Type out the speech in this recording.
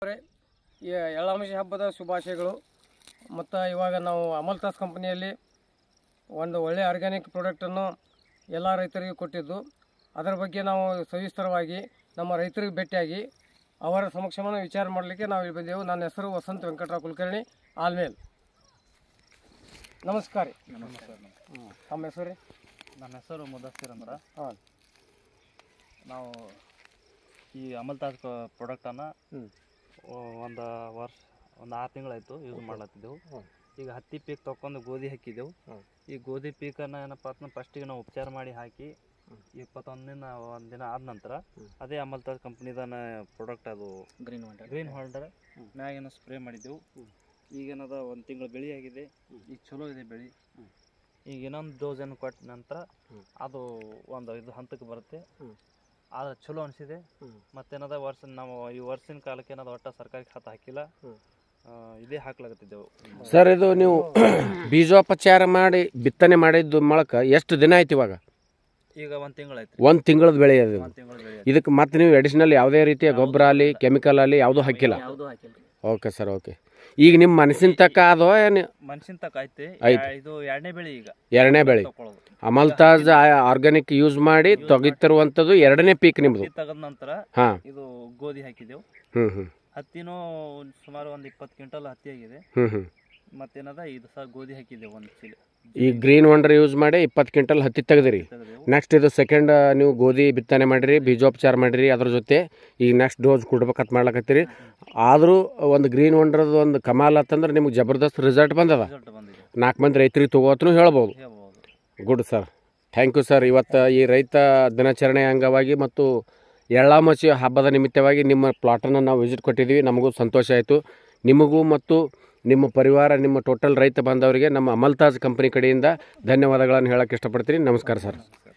ಈ ಎಳ್ಳಾಮಶಿ ಹಬ್ಬದ ಶುಭಾಶಯಗಳು. ಮತ್ತು ಇವಾಗ ನಾವು ಅಮಲ್ತಾಸ್ ಕಂಪನಿಯಲ್ಲಿ ಒಂದು ಒಳ್ಳೆಯ ಆರ್ಗ್ಯಾನಿಕ್ ಪ್ರಾಡಕ್ಟನ್ನು ಎಲ್ಲ ರೈತರಿಗೆ ಕೊಟ್ಟಿದ್ದು, ಅದರ ಬಗ್ಗೆ ನಾವು ಸವಿಸ್ತರವಾಗಿ ನಮ್ಮ ರೈತರಿಗೆ ಭೇಟಿಯಾಗಿ ಅವರ ಸಮಕ್ಷಮನ ವಿಚಾರ ಮಾಡಲಿಕ್ಕೆ ನಾವು ಇಲ್ಲಿ ಬಂದೆವು. ನನ್ನ ಹೆಸರು ವಸಂತ ವೆಂಕಟರಾವ್ ಕುಲಕರ್ಣಿ, ಆಲ್ಮೇಲ್. ನಮಸ್ಕಾರ ರೀ. ನಮಸ್ಕಾರ. ತಮ್ಮ ಹೆಸರು ರೀ? ನನ್ನ ಹೆಸರು ಮುದಸ್ಸಿರ್ ಅಂದ್ರೆ. ಹಾಂ, ನಾವು ಈ ಅಮಲ್ತಾಸ್ ಪ್ರಾಡಕ್ಟನ್ನು ಒಂದು 6 ತಿಂಗಳಾಯಿತು ಯೂಸ್ ಮಾಡ್ಲತ್ತಿದ್ದೆವು. ಈಗ ಹತ್ತಿ ಪೀಕ್ ತೊಗೊಂಡು ಗೋಧಿ ಹಾಕಿದ್ದೆವು. ಈ ಗೋಧಿ ಪೀಕನ್ನು ಏನಪ್ಪ ಅಂತಂದ್ರೆ ಫಸ್ಟಿಗೆ ನಾವು ಉಪಚಾರ ಮಾಡಿ ಹಾಕಿ 21 ದಿನ ಆದ ನಂತರ ಅದೇ ಅಮಲ್ತಾಸ್ ಕಂಪ್ನಿದನ ಪ್ರಾಡಕ್ಟ್ ಅದು ಗ್ರೀನ್ ಹೋಲ್ಡರ್ ಮ್ಯಾಗೇನೋ ಸ್ಪ್ರೇ ಮಾಡಿದ್ದೆವು. ಈಗೇನದ 1 ತಿಂಗಳು ಬೆಳೆ ಆಗಿದೆ. ಈಗ ಚಲೋ ಇದೆ ಬೆಳೆ. ಈಗ ಇನ್ನೊಂದು ಡೋಸನ್ನು ಕೊಟ್ಟ ನಂತರ ಅದು ಒಂದು ಇದು ಹಂತಕ್ಕೆ ಬರುತ್ತೆ. ಆದ್ರೆ ಚಲೋ ಅನಿಸಿದೆ. ಮತ್ತೇನದ ನಾವು ಈ ವರ್ಷಿನ ಕಾಲಕ್ಕೆ ಏನದ ಒಟ್ಟ ಸರ್ಕಾರಿ ಖಾತೆ ಹಾಕಿಲ್ಲ, ಇದೇ ಹಾಕ್ಲಾಗತ್ತಿದ್ದೆವು. ಸರ್, ಇದು ನೀವು ಬೀಜೋಪಚಾರ ಮಾಡಿ ಬಿತ್ತನೆ ಮಾಡಿದ್ದು ಮೊಳಕ ಎಷ್ಟು ದಿನ ಆಯ್ತು ಇವಾಗ? ಈಗ 1 ತಿಂಗಳಾಯ್ತು. 1 ತಿಂಗಳದ ಬೆಳೆ ಅದು. 1 ತಿಂಗಳ ಬೆಳೆ. ಇದಕ್ಕೆ ಮತ್ತೆ ನೀವು ಅಡಿಷನಲ್ ಯಾವುದೇ ರೀತಿಯ ಗೊಬ್ಬರ ಆಗಲಿ ಕೆಮಿಕಲ್ ಆಗಲಿ ಯಾವುದೂ ಹಾಕಿಲ್ಲ? Okay sir, okay. ಈಗ ನಿಮ್ಮ ಮನಸ್ಸಿನ ತಕ್ಕ ಅದು ಏನು? ಮನುಷ್ಯನ ತಕ್ಕ ಐತಿ. ಇದು 2ನೇ ಬೆಳೆ. ಈಗ 2ನೇ ಬೆಳೆ ಅಮಲ್ತಾಸ್ ಆರ್ಗ್ಯಾನಿಕ್ ಯೂಸ್ ಮಾಡಿ ತೆಗಿತಿರುವಂಥದ್ದು 2ನೇ ಪೀಕ್ ನಿಮ್ಮದು. ತೆಗೆದ ನಂತರ ಹಾಂ, ಇದು ಗೋಧಿ ಹಾಕಿದೆವು. ಹತ್ತಿನೂ ಸುಮಾರು ಒಂದು 20 ಕ್ವಿಂಟಲ್ ಹತ್ತಿ ಆಗಿದೆ. ಮತ್ತೇನದ ಇದು ಸಹ ಗೋಧಿ ಹಾಕಿದೆವು 1 ಚೀಲ. ಈ ಗ್ರೀನ್ ವಂಡರ್ ಯೂಸ್ ಮಾಡಿ 20 ಕ್ವಿಂಟಲ್ ಹತ್ತಿ ತೆಗೆದಿರಿ. ನೆಕ್ಸ್ಟ್ ಇದು ಸೆಕೆಂಡ್ ನೀವು ಗೋಧಿ ಬಿತ್ತನೆ ಮಾಡಿರಿ, ಬೀಜೋಪಚಾರ ಮಾಡಿರಿ. ಅದ್ರ ಜೊತೆ ಈಗ ನೆಕ್ಸ್ಟ್ ಡೋಸ್ ಕೊಡ್ಬೇಕಂತ ಮಾಡ್ಲಕತ್ತೀರಿ. ಆದರೂ ಒಂದು ಗ್ರೀನ್ ವಂಡರ್ದು ಒಂದು ಕಮಾಲ್ ಅಂತಂದ್ರೆ ನಿಮ್ಗೆ ಜಬರ್ದಸ್ತ್ ರಿಸಲ್ಟ್ ಬಂದದ. 4 ಮಂದಿ ರೈತರಿಗೆ ತಗೋತನು ಹೇಳ್ಬೋದು. Good sir, thank you sir. ಇವತ್ತು ಈ ರೈತ ದಿನಾಚರಣೆ ಅಂಗವಾಗಿ ಮತ್ತು ಎಳ್ಳಾಮಶಿ ಹಬ್ಬದ ನಿಮಿತ್ತವಾಗಿ ನಿಮ್ಮ ಪ್ಲಾಟನ್ನು ನಾವು ವಿಸಿಟ್ ಕೊಟ್ಟಿದ್ದೀವಿ. ನಮಗೂ ಸಂತೋಷ ಆಯಿತು. ನಿಮಗೂ ಮತ್ತು ನಿಮ್ಮ ಪರಿವಾರ, ನಿಮ್ಮ ಟೋಟಲ್ ರೈತ ಬಾಂಧವರಿಗೆ ನಮ್ಮ ಅಮಲ್ತಾಸ್ ಕಂಪನಿ ಕಡೆಯಿಂದ ಧನ್ಯವಾದಗಳನ್ನು ಹೇಳಕ್ಕೆ ಇಷ್ಟಪಡ್ತೀನಿ. ನಮಸ್ಕಾರ ಸರ್.